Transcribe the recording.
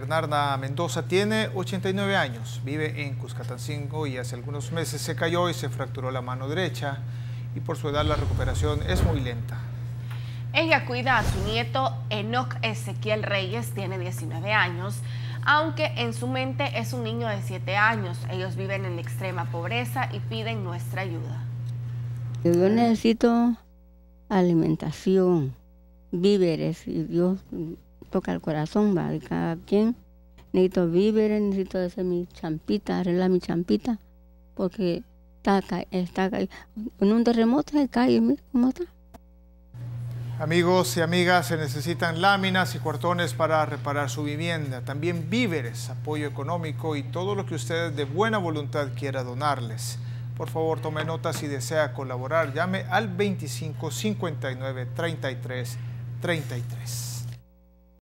Bernarda Mendoza tiene 89 años, vive en Cuscatancingo y hace algunos meses se cayó y se fracturó la mano derecha y por su edad la recuperación es muy lenta. Ella cuida a su nieto Enoc Ezequiel Reyes, tiene 19 años, aunque en su mente es un niño de 7 años. Ellos viven en extrema pobreza y piden nuestra ayuda. Yo necesito alimentación, víveres, y Dios toca el corazón, ¿va? De cada quien. Necesito víveres, necesito hacer mi champita, arreglar mi champita, porque está en un terremoto se cae, mira cómo está. Amigos y amigas, se necesitan láminas y cuartones para reparar su vivienda, también víveres, apoyo económico y todo lo que usted de buena voluntad quiera donarles. Por favor, tome nota. Si desea colaborar, llame al 25 59 33 33.